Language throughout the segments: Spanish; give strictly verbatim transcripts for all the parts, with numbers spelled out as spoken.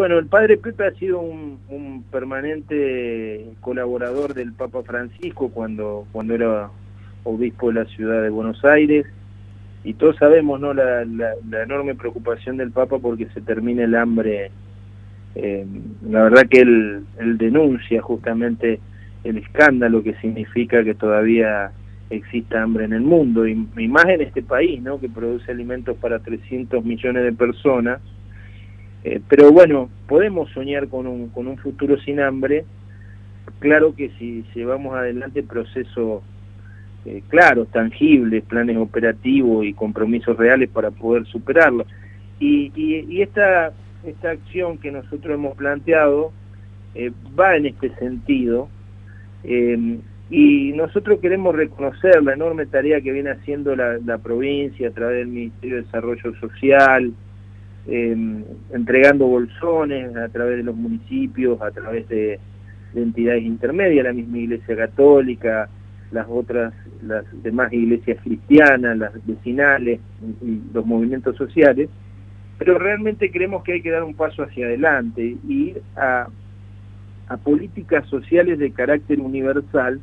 bueno, el padre Pepe ha sido un, un permanente colaborador del Papa Francisco cuando, cuando era obispo de la ciudad de Buenos Aires, y todos sabemos, ¿no?, la, la, la enorme preocupación del Papa porque se termine el hambre. Eh, la verdad que él, él denuncia justamente el escándalo que significa que todavía exista hambre en el mundo, y, y más en este país, ¿no?, que produce alimentos para trescientos millones de personas. Eh, pero bueno, podemos soñar con un, con un futuro sin hambre. Claro que si llevamos adelante procesos eh, claros, tangibles, planes operativos y compromisos reales para poder superarlo. Y, y, y esta, esta acción que nosotros hemos planteado eh, va en este sentido, eh, y nosotros queremos reconocer la enorme tarea que viene haciendo la, la provincia a través del Ministerio de Desarrollo Social, Eh, entregando bolsones a través de los municipios, a través de, de entidades intermedias, la misma Iglesia Católica, las otras, las demás iglesias cristianas, las vecinales y los movimientos sociales, pero realmente creemos que hay que dar un paso hacia adelante y ir a, a políticas sociales de carácter universal,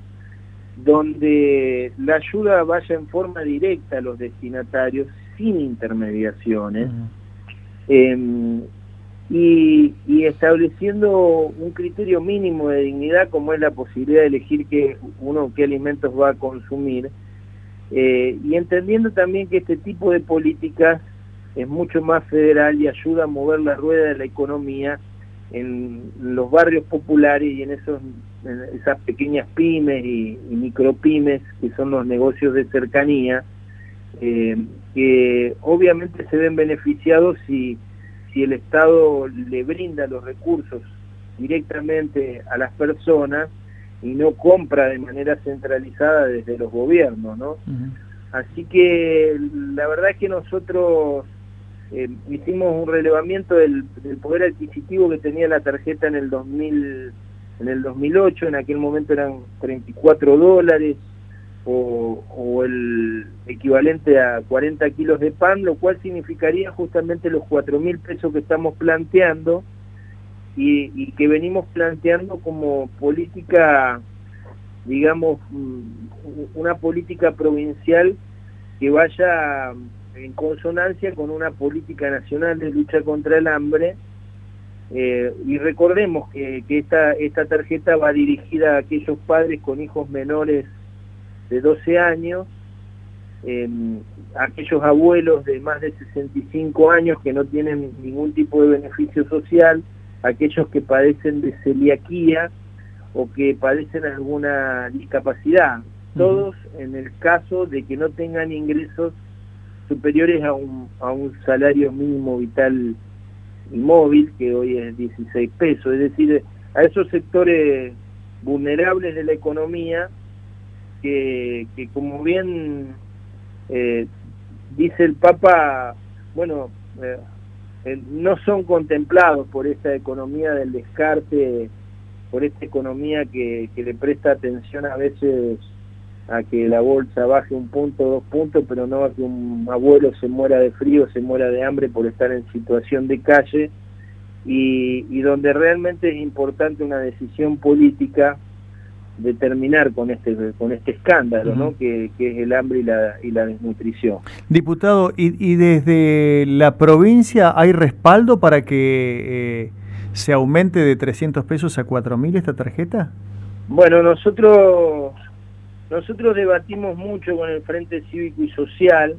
donde la ayuda vaya en forma directa a los destinatarios sin intermediaciones. Uh-huh. Eh, y, y estableciendo un criterio mínimo de dignidad, como es la posibilidad de elegir qué, uno qué alimentos va a consumir, eh, y entendiendo también que este tipo de políticas es mucho más federal y ayuda a mover la rueda de la economía en los barrios populares y en, esos, en esas pequeñas pymes y, y micropymes que son los negocios de cercanía, Eh, que obviamente se ven beneficiados si, si el Estado le brinda los recursos directamente a las personas y no compra de manera centralizada desde los gobiernos, ¿no? Uh-huh. Así que la verdad es que nosotros eh, hicimos un relevamiento del, del poder adquisitivo que tenía la tarjeta en el dos mil, en el dos mil ocho, en aquel momento eran treinta y cuatro dólares, O, o el equivalente a cuarenta kilos de pan, lo cual significaría justamente los cuatro mil pesos que estamos planteando y, y que venimos planteando como política, digamos, una política provincial que vaya en consonancia con una política nacional de lucha contra el hambre. Eh, y recordemos que, que esta, esta tarjeta va dirigida a aquellos padres con hijos menores de doce años, eh, aquellos abuelos de más de sesenta y cinco años que no tienen ningún tipo de beneficio social, aquellos que padecen de celiaquía o que padecen alguna discapacidad, uh-huh. Todos en el caso de que no tengan ingresos superiores a un, a un salario mínimo vital y móvil, que hoy es dieciséis pesos, es decir, a esos sectores vulnerables de la economía, Que, que como bien eh, dice el Papa, bueno, eh, eh, no son contemplados por esta economía del descarte, por esta economía que, que le presta atención a veces a que la bolsa baje un punto, dos puntos, pero no a que un abuelo se muera de frío, se muera de hambre por estar en situación de calle, y, y donde realmente es importante una decisión política de terminar con este con este escándalo, uh-huh. ¿no? que, que es el hambre y la, y la desnutrición. Diputado, ¿y, y desde la provincia hay respaldo para que eh, se aumente de trescientos pesos a cuatro mil esta tarjeta? Bueno, nosotros nosotros debatimos mucho con el Frente Cívico y Social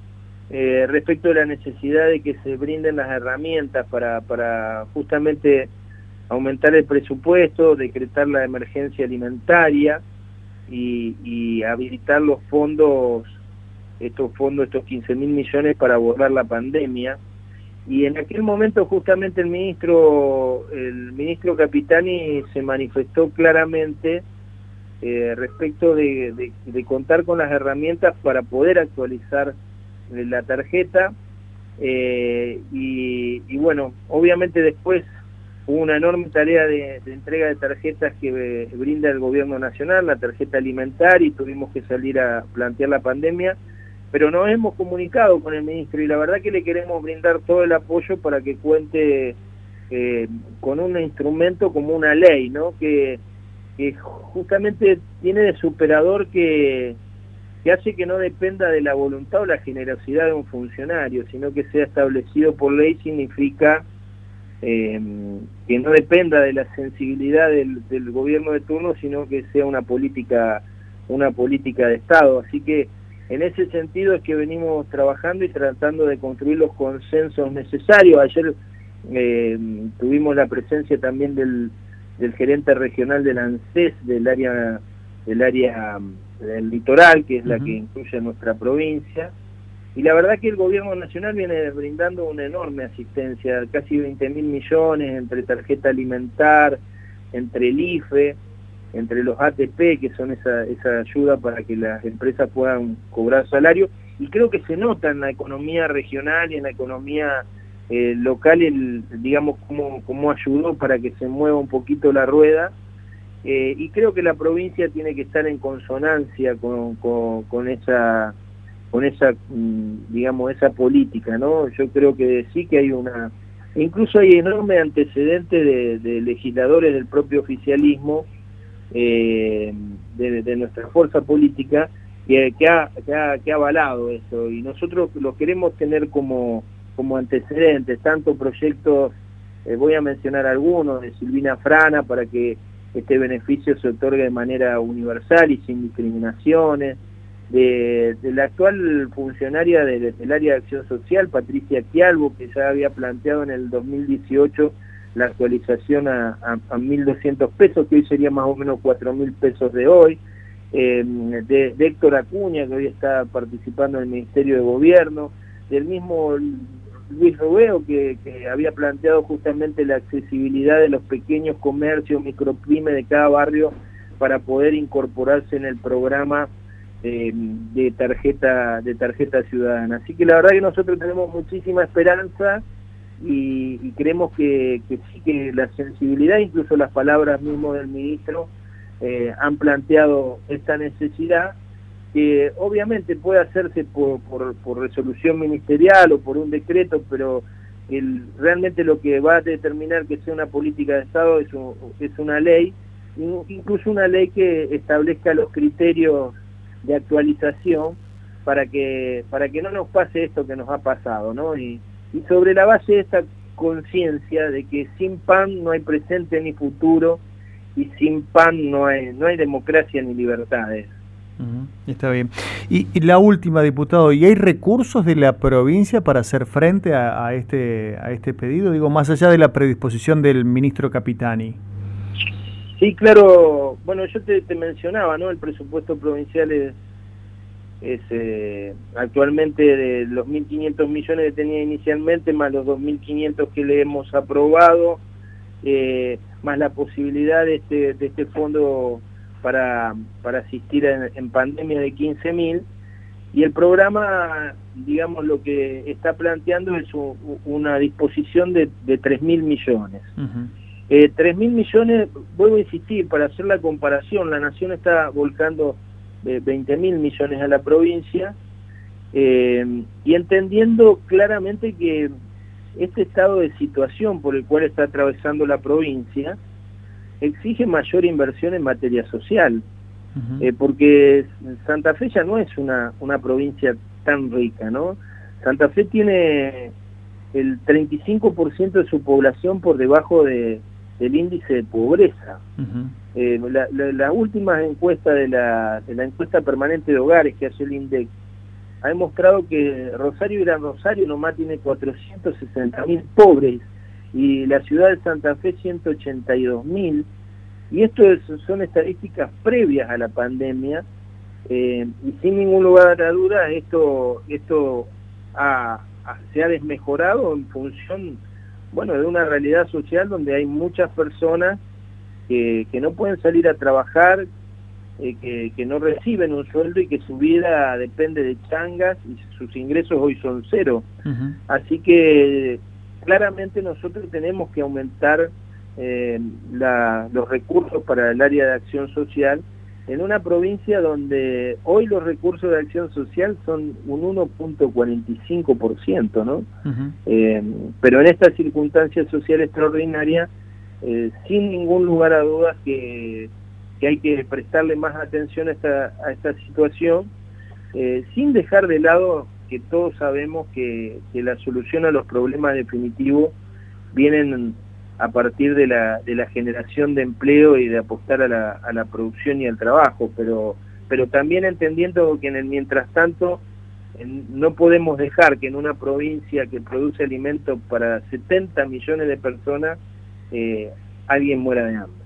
eh, respecto de la necesidad de que se brinden las herramientas para, para justamente aumentar el presupuesto, decretar la emergencia alimentaria y, y habilitar los fondos, estos fondos, estos quince mil millones para abordar la pandemia. Y en aquel momento justamente el ministro, el ministro Capitani se manifestó claramente eh, respecto de, de, de contar con las herramientas para poder actualizar la tarjeta eh, y, y bueno, obviamente después hubo una enorme tarea de, de entrega de tarjetas que eh, brinda el gobierno nacional, la tarjeta alimentaria, y tuvimos que salir a plantear la pandemia, pero nos hemos comunicado con el ministro y la verdad que le queremos brindar todo el apoyo para que cuente eh, con un instrumento como una ley, ¿no? Que, que justamente tiene de superador que, que hace que no dependa de la voluntad o la generosidad de un funcionario, sino que sea establecido por ley. Significa eh, que no dependa de la sensibilidad del, del gobierno de turno, sino que sea una política, una política de Estado. Así que en ese sentido es que venimos trabajando y tratando de construir los consensos necesarios. Ayer eh, tuvimos la presencia también del, del gerente regional del ANSES, del área, del área del litoral, que es la uh-huh. que incluye nuestra provincia. Y la verdad que el gobierno nacional viene brindando una enorme asistencia, casi veinte mil millones entre tarjeta alimentar, entre el I F E, entre los A T P, que son esa, esa ayuda para que las empresas puedan cobrar salario. Y creo que se nota en la economía regional y en la economía eh, local, el, digamos, cómo, cómo ayudó para que se mueva un poquito la rueda. Eh, y creo que la provincia tiene que estar en consonancia con, con, con esa... con esa, digamos, esa política, ¿no? Yo creo que sí que hay una, incluso hay enorme antecedente de, de legisladores del propio oficialismo, eh, de, de nuestra fuerza política, que, que, ha, que, ha, que ha avalado eso, y nosotros lo queremos tener como, como antecedentes, tanto proyectos, eh, voy a mencionar algunos, de Silvina Frana, para que este beneficio se otorgue de manera universal y sin discriminaciones, De, de la actual funcionaria de, del área de acción social, Patricia Quialbo, que ya había planteado en el dos mil dieciocho la actualización a, a, a mil doscientos pesos, que hoy sería más o menos cuatro mil pesos de hoy, eh, de, de Héctor Acuña, que hoy está participando en el Ministerio de Gobierno, del mismo Luis Robeo, que, que había planteado justamente la accesibilidad de los pequeños comercios, micropymes de cada barrio, para poder incorporarse en el programa De, de tarjeta de tarjeta ciudadana. Así que la verdad que nosotros tenemos muchísima esperanza y, y creemos que, que sí, que la sensibilidad, incluso las palabras mismo del ministro, eh, han planteado esta necesidad, que obviamente puede hacerse por, por, por resolución ministerial o por un decreto, pero el, realmente lo que va a determinar que sea una política de Estado es, un, es una ley, incluso una ley que establezca los criterios de actualización para que para que no nos pase esto que nos ha pasado, ¿no? Y, y sobre la base de esta conciencia de que sin pan no hay presente ni futuro, y sin pan no hay no hay democracia ni libertades. Uh-huh. Está bien. Y, y la última, diputado, ¿y hay recursos de la provincia para hacer frente a, a este a este pedido? Digo, más allá de la predisposición del ministro Capitani. Sí, claro. Bueno, yo te, te mencionaba, ¿no? El presupuesto provincial es, es eh, actualmente de los mil quinientos millones que tenía inicialmente, más los dos mil quinientos que le hemos aprobado, eh, más la posibilidad de este, de este fondo para, para asistir en, en pandemia de quince mil, y el programa, digamos, lo que está planteando es un, una disposición de, de tres mil millones. Uh-huh. Eh, tres mil millones, vuelvo a insistir, para hacer la comparación, la Nación está volcando eh, veinte mil millones a la provincia, eh, y entendiendo claramente que este estado de situación por el cual está atravesando la provincia exige mayor inversión en materia social, uh-huh. eh, porque Santa Fe ya no es una, una provincia tan rica, ¿no? Santa Fe tiene el treinta y cinco por ciento de su población por debajo de del índice de pobreza. Uh-huh. eh, la, la, la última encuesta de la, de la encuesta permanente de hogares que hace el INDEC ha demostrado que Rosario y Gran Rosario nomás tiene cuatrocientos sesenta mil pobres, y la ciudad de Santa Fe ciento ochenta y dos mil, y esto es, son estadísticas previas a la pandemia, eh, y sin ningún lugar a duda esto, esto ha, ha, se ha desmejorado en función, bueno, de una realidad social donde hay muchas personas que, que no pueden salir a trabajar, eh, que, que no reciben un sueldo y que su vida depende de changas, y sus ingresos hoy son cero. Uh-huh. Así que claramente nosotros tenemos que aumentar eh, la, los recursos para el área de acción social, en una provincia donde hoy los recursos de acción social son un uno punto cuarenta y cinco por ciento, ¿no? Uh-huh. eh, pero en esta circunstancia social extraordinaria, eh, sin ningún lugar a dudas que, que hay que prestarle más atención a esta, a esta situación, eh, sin dejar de lado que todos sabemos que, que la solución a los problemas definitivos vienen a partir de la, de la generación de empleo y de apostar a la, a la producción y al trabajo, pero, pero también entendiendo que en el mientras tanto en, no podemos dejar que en una provincia que produce alimentos para setenta millones de personas, eh, alguien muera de hambre.